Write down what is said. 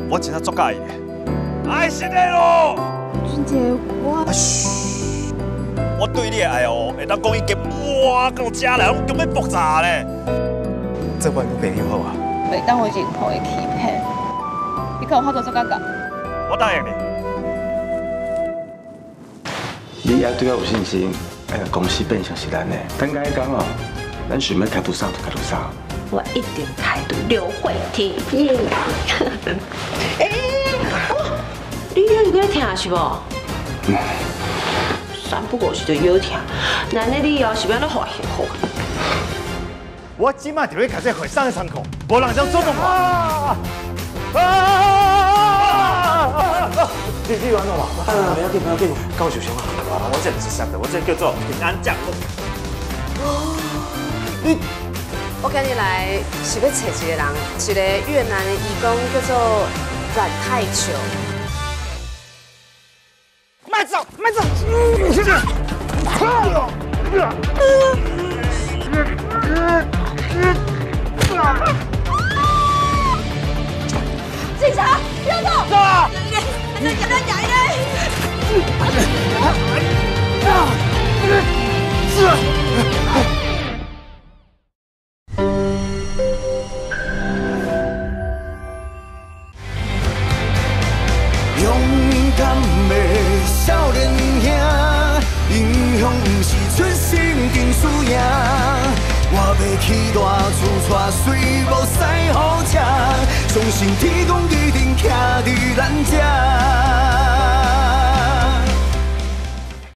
我真正足介意的。爱心的咯。 俊杰，我。 嘘，我对你的爱哦，会当讲伊个哇到遮来，拢根本复杂咧。这摆你朋友好啊？ 袂当为任何的欺骗，你敢有法度做甲到？ 我答应你。 你也对我有信心，公司变成是咱的。等下一讲哦，咱想要开多少就开多少。 我一定开除刘慧婷。你有在听是无？三不五时就有听，那你以后是要怎发现好？ 我今晚就要开始会上的伤口，无人想做动我。你完了吧？不要紧，不要紧，高受伤啊！我这不是伤的，我这叫做平安降落。 我今日来是要找一个人，一个越南的义工叫做阮泰球。 慢走，慢走！ 警察，不要动！ 走啊！ 你给他压一勇敢的少年兄，英雄不是出身定输赢。我要去大厝带水无使好车，相信天公一定徛伫咱遮。